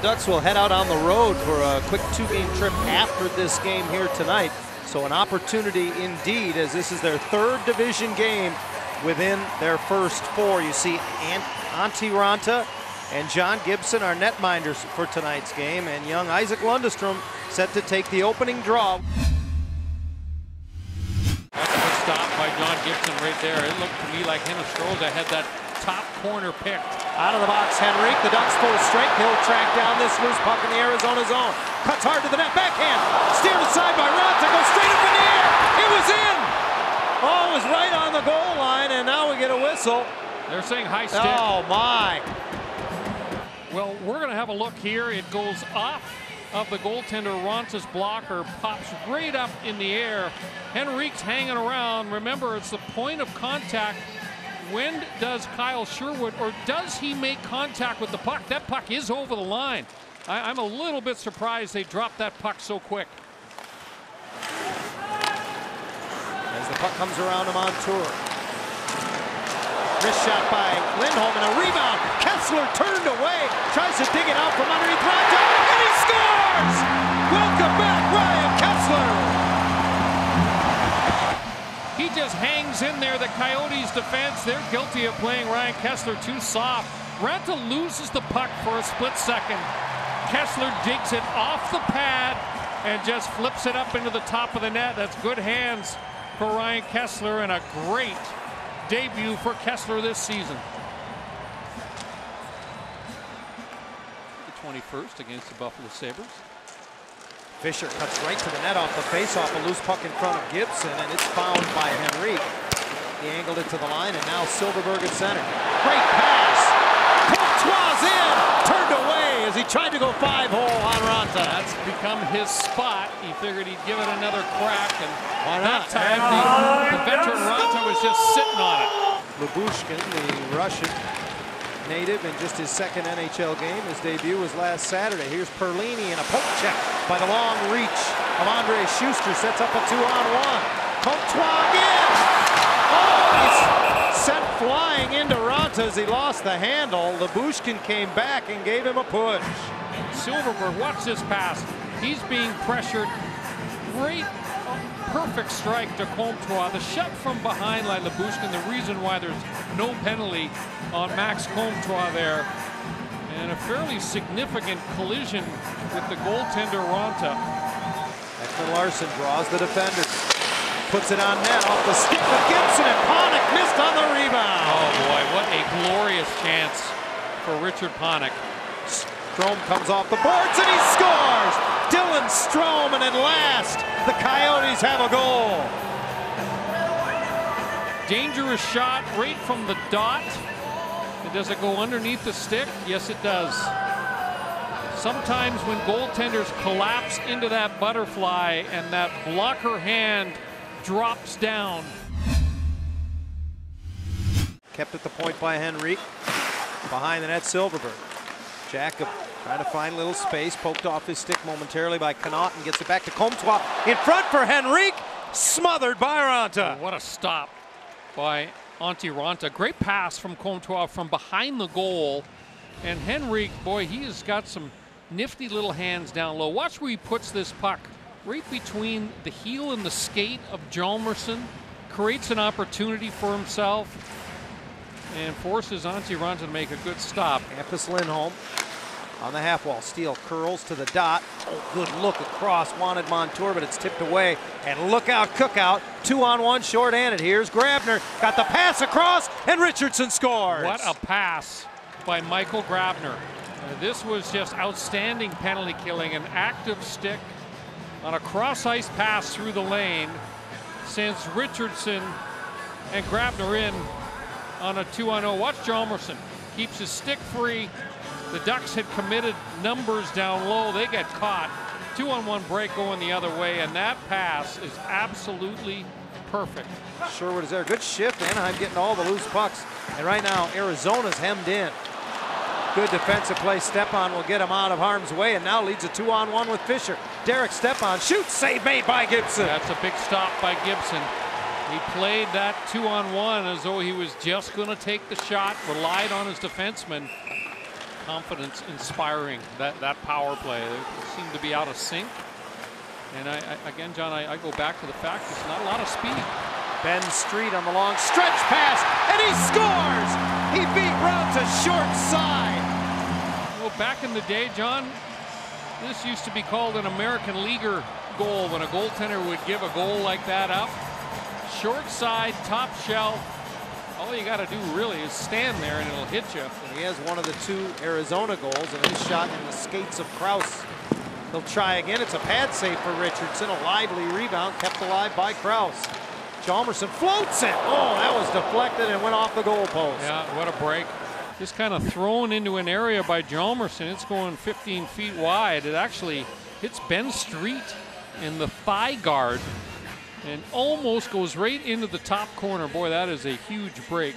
Ducks will head out on the road for a quick two-game trip after this game here tonight. So an opportunity indeed, as this is their third division game within their first four. You see Antti Raanta and John Gibson are netminders for tonight's game, and young Isaac Lundestrom set to take the opening draw. That's a good stop by John Gibson right there. It looked to me like Hinostroza had that top corner picked. Out of the box, Henrique, the Ducks full strength. He'll track down this loose puck in the Arizona zone. Cuts hard to the net, backhand. Steered aside by Raanta, goes straight up in the air. It was in! Oh, it was right on the goal line, and now we get a whistle. They're saying high stick. Oh, my. Well, we're going to have a look here. It goes off of the goaltender. Ranta's blocker pops right up in the air. Henrique's hanging around. Remember, it's the point of contact. When does Kyle Sherwood, or does he make contact with the puck? That puck is over the line. I'm a little bit surprised they dropped that puck so quick. As the puck comes around him on tour. Wrist shot by Lindholm and a rebound. Kessler turned away, tries to dig it out from underneath Raanta, and he scores! Welcome back, Ryan Kessler! He just hangs in there. The Coyotes defense, they're guilty of playing Ryan Kessler too soft. Raanta loses the puck for a split second. Kessler digs it off the pad and just flips it up into the top of the net. That's good hands for Ryan Kessler, and a great debut for Kessler this season. The 21st against the Buffalo Sabres. Fisher cuts right to the net off the faceoff, a loose puck in front of Gibson, and it's found by Henrique. He angled it to the line, and now Silverberg at center. Great pass! Courtois in! Turned away as he tried to go 5-hole on Raanta. That's become his spot. He figured he'd give it another crack, and why not? That time the veteran Raanta was just sitting on it. Lyubushkin, the Russian native, in just his second NHL game. His debut was last Saturday. Here's Perlini, and a poke check by the long reach of Andre Schuster. Sets up a 2-on-1. Courtois again! Oh, he's sent flying into Raanta as he lost the handle. Lyubushkin came back and gave him a push. Silverberg, watch this pass. He's being pressured. Great, perfect strike to Comtois. The shot from behind by Lyubushkin, the reason why there's no penalty on Max Comtois there. And a fairly significant collision with the goaltender Raanta. Ekman Larsson draws the defender. Puts it on net off the stick of Gibson, and Panik missed on the rebound. Oh boy, what a glorious chance for Richard Panik. Strome comes off the boards and he scores! Dylan Strome, and at last, the Coyotes have a goal. Dangerous shot right from the dot. Does it go underneath the stick? Yes, it does. Sometimes when goaltenders collapse into that butterfly and that blocker hand drops down. Kept at the point by Henrique. Behind the net, Silverberg. Jacob trying to find a little space, poked off his stick momentarily by Connaught, and gets it back to Comtois. In front for Henrique, smothered by Raanta. Oh, what a stop by Antti Raanta. Great pass from Comtois from behind the goal. And Henrique, boy, he has got some nifty little hands down low. Watch where he puts this puck. Right between the heel and the skate of Hjalmarsson. Creates an opportunity for himself and forces Antti Raanta to make a good stop. Hampus Lindholm on the half wall. Steele curls to the dot. Oh, good look across. Wanted Montour, but it's tipped away. And look out, Cookout. 2-on-1 short-handed. Here's Grabner. Got the pass across, and Richardson scores. What a pass by Michael Grabner. This was just outstanding penalty killing. An active stick on a cross-ice pass through the lane sends Richardson and Grabner in on a 2-on-0. Watch Hjalmarsson. Keeps his stick free. The Ducks had committed numbers down low. They get caught. 2-on-1 break going the other way, and that pass is absolutely perfect. Sherwood is there. Good shift. Anaheim getting all the loose pucks. And right now, Arizona's hemmed in. Good defensive play. Stepan will get him out of harm's way, and now leads a 2-on-1 with Fisher. Derek Stepan shoots. Save made by Gibson. That's a big stop by Gibson. He played that 2-on-1 as though he was just going to take the shot, relied on his defenseman. confidence inspiring, that power play. They seem to be out of sync. And again, John, I go back to the fact there's not a lot of speed. Ben Street on the long stretch pass, and he scores! He beat Raanta short side. Well, back in the day, John, this used to be called an American Leaguer goal when a goaltender would give a goal like that up. Short side, top shelf. All you got to do really is stand there and it'll hit you. And he has one of the 2 Arizona goals, and his shot in the skates of Krause. He'll try again. It's a pad save for Richardson. A lively rebound kept alive by Krause. Chalmerson floats it. Oh, that was deflected and went off the goalpost. Yeah, what a break. Just kind of thrown into an area by Chalmerson. It's going 15 feet wide. It actually hits Ben Street in the thigh guard and almost goes right into the top corner. Boy, that is a huge break.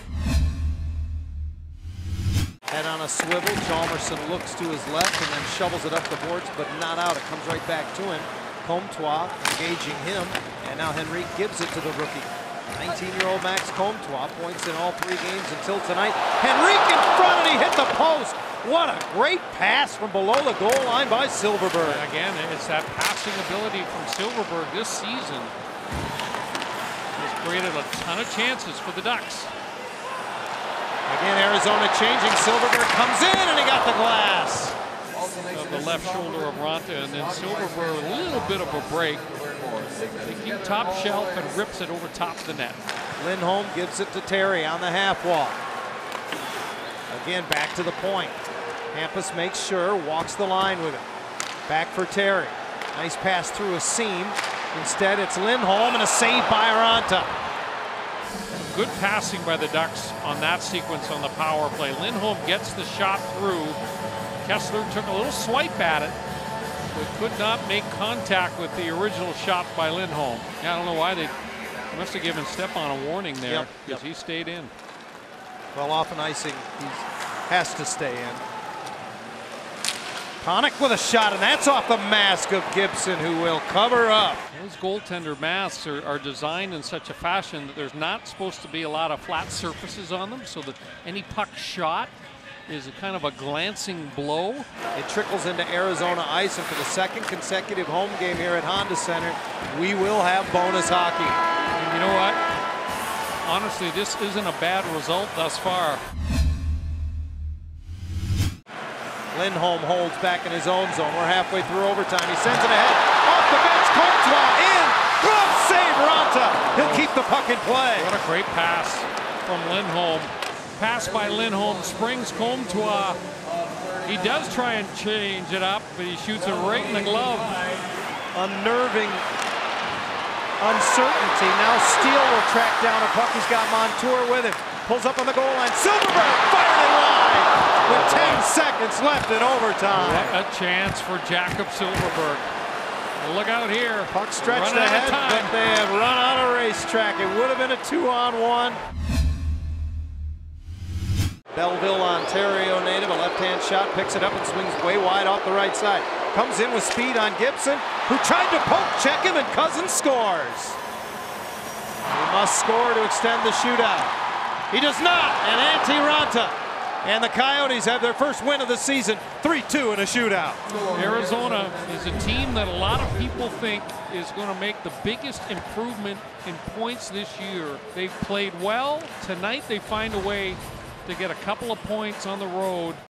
Head on a swivel. Chalmerson looks to his left and then shovels it up the boards, but not out. It comes right back to him. Comtois engaging him, and now Henrique gives it to the rookie. 19-year-old Max Comtois points in all 3 games until tonight. Henrique in front, and he hit the post. What a great pass from below the goal line by Silfverberg. Again, it's that passing ability from Silfverberg this season. Has created a ton of chances for the Ducks. Again, Arizona changing. Silfverberg comes in, and he got the glass. Of the left shoulder of Raanta, and then Silfverberg, a little bit of a break. Taking top shelf and rips it over top of the net. Lindholm gives it to Terry on the half wall. Again, back to the point. Hampus makes sure, walks the line with it. Back for Terry. Nice pass through a seam. Instead, it's Lindholm and a save by Raanta. Good passing by the Ducks on that sequence on the power play. Lindholm gets the shot through. Kessler took a little swipe at it, but could not make contact with the original shot by Lindholm. Yeah, I don't know why they must have given Stepan a warning there, because he stayed in. Well, often icing, he has to stay in. Panik with a shot, and that's off the mask of Gibson, who will cover up. Those goaltender masks are designed in such a fashion that there's not supposed to be a lot of flat surfaces on them, so that any puck shot is a kind of a glancing blow. It trickles into Arizona ice, and for the 2nd consecutive home game here at Honda Center, we will have bonus hockey. And you know what? Honestly, this isn't a bad result thus far. Lindholm holds back in his own zone. We're halfway through overtime. He sends it ahead. Off the bench, Comtois in. Glove save, Raanta. He'll keep the puck in play. What a great pass from Lindholm. Pass by Lindholm, springs Comtois. He does try and change it up, but he shoots it right in the glove. Unnerving uncertainty. Now Steele will track down a puck. He's got Montour with him. Pulls up on the goal line. Silfverberg fired it wide with 10 seconds left in overtime. What a chance for Jakob Silfverberg. Look out here. Puck stretched ahead, but they have run out of racetrack. It would have been a 2-on-1. Belleville, Ontario native, a left-hand shot, picks it up and swings way wide off the right side. Comes in with speed on Gibson, who tried to poke check him, and Cousins scores. He must score to extend the shootout. He does not, and Antti Raanta and the Coyotes have their first win of the season, 3-2 in a shootout. Arizona is a team that a lot of people think is going to make the biggest improvement in points this year. They've played well. Tonight they find a way to get a couple of points on the road.